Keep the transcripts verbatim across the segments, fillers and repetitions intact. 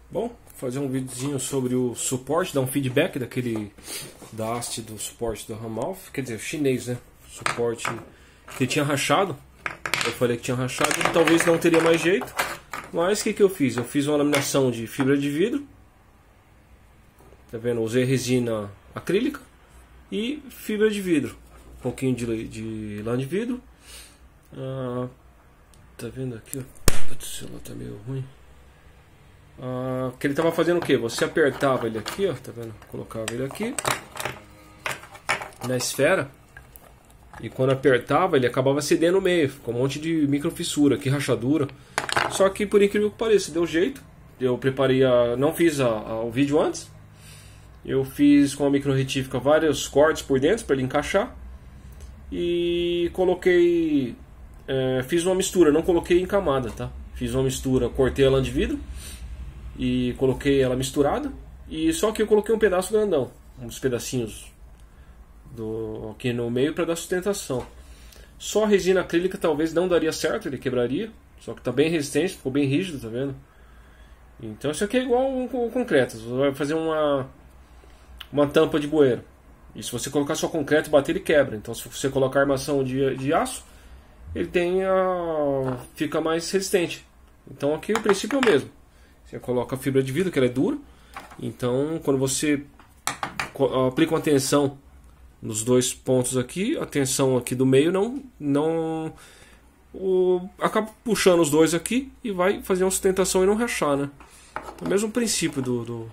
Bom, vou fazer um videozinho sobre o suporte, dar um feedback daquele da haste do suporte da Ramalf, quer dizer, chinês, né? Suporte que tinha rachado. Eu falei que tinha rachado, talvez não teria mais jeito. Mas o que, que eu fiz? Eu fiz uma laminação de fibra de vidro. Tá vendo? Usei resina acrílica e fibra de vidro. Um pouquinho de, de lã de vidro. Ah, tá vendo aqui? Ó. O celular tá meio ruim. Ah, que ele tava fazendo o que? Você apertava ele aqui, ó, tá vendo? Colocava ele aqui na esfera e quando apertava ele acabava cedendo no meio, com um monte de micro fissura, aqui rachadura. Só que por incrível que pareça, deu jeito. Eu preparei a, não fiz a, a, o vídeo antes. Eu fiz com a micro retífica vários cortes por dentro para ele encaixar e coloquei, é, fiz uma mistura, não coloquei em camada, tá? Fiz uma mistura, cortei a lã de vidro e coloquei ela misturada, e só que eu coloquei um pedaço grandão, uns pedacinhos do, aqui no meio para dar sustentação. Só a resina acrílica talvez não daria certo, ele quebraria, só que tá bem resistente, ficou bem rígido, tá vendo? Então isso aqui é igual o concreto, você vai fazer uma, uma tampa de bueiro, e se você colocar só concreto e bater ele quebra. Então se você colocar armação de, de aço, ele tem a, fica mais resistente. Então aqui o princípio é o mesmo. Você coloca a fibra de vidro, que ela é dura. Então quando você aplica uma tensão nos dois pontos aqui, a tensão aqui do meio não, não o, acaba puxando os dois aqui e vai fazer uma sustentação e não rachar, né? É o mesmo princípio do, do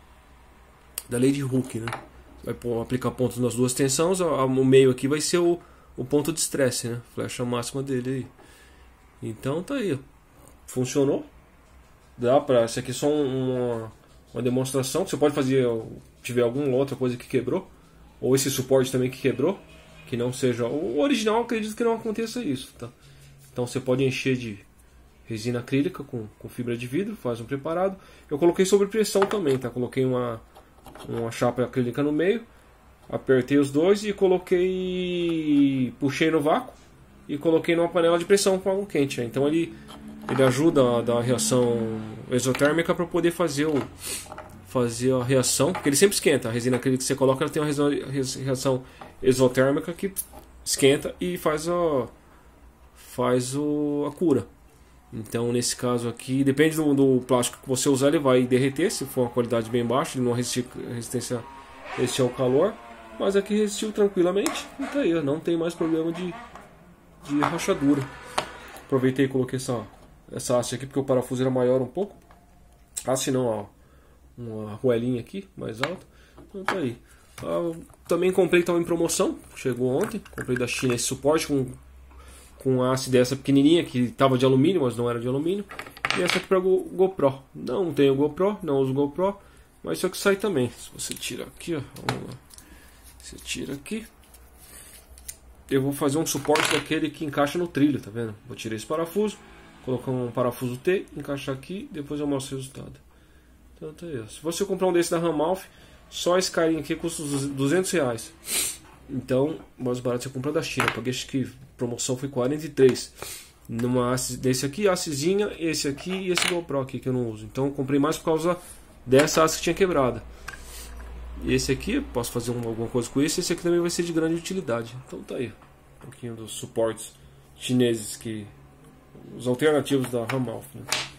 da lei de Hooke, né? Vai aplicar pontos nas duas tensões, o meio aqui vai ser o, o ponto de estresse, né? Flecha máxima dele aí. Então tá aí, ó. Funcionou. Dá pra, isso aqui é só uma, uma demonstração que você pode fazer se tiver alguma outra coisa que quebrou, ou esse suporte também que quebrou, que não seja o original. Eu acredito que não aconteça isso, tá? Então você pode encher de resina acrílica com, com fibra de vidro, faz um preparado. Eu coloquei sobre pressão também, tá? Coloquei uma, uma chapa acrílica no meio, apertei os dois e coloquei, puxei no vácuo e coloquei numa panela de pressão com água quente, né? Então ele Ele ajuda a dar a reação exotérmica para poder fazer, o, fazer a reação, porque ele sempre esquenta. A resina acrílica que você coloca, ela tem uma reação exotérmica que esquenta e faz a, faz o, a cura. Então nesse caso aqui, depende do, do plástico que você usar, ele vai derreter, se for uma qualidade bem baixa, ele não resistir, resistência, resistir ao calor. Mas aqui resistiu tranquilamente, e tá aí, não tem mais problema de, de rachadura. Aproveitei e coloquei essa essa haste aqui porque o parafuso era maior um pouco. Haste não, ó, uma arruelinha aqui mais alta. Então tá aí. Ah, também comprei, estava em promoção, chegou ontem. Comprei da China esse suporte com com a haste dessa pequenininha que estava de alumínio, mas não era de alumínio. E essa aqui para Go, GoPro. Não tenho GoPro, não uso GoPro, mas isso aqui sai também. Se você tira aqui, ó, vamos lá. Você tira aqui. Eu vou fazer um suporte daquele que encaixa no trilho, tá vendo? Vou tirar esse parafuso, colocar um parafuso T, encaixar aqui, depois eu mostro o resultado. Então tá aí. Se você comprar um desse da Ramalf, só esse carinha aqui custa duzentos reais. Então, mais barato você compra da China. Paguei, acho que a promoção foi quarenta e três. Numa haste desse aqui, hastezinha, esse aqui e esse GoPro aqui que eu não uso. Então eu comprei mais por causa dessa haste que tinha quebrada. Esse aqui, posso fazer uma, alguma coisa com esse. Esse aqui também vai ser de grande utilidade. Então tá aí, um pouquinho dos suportes chineses, que os alternativos da Ramalf, né?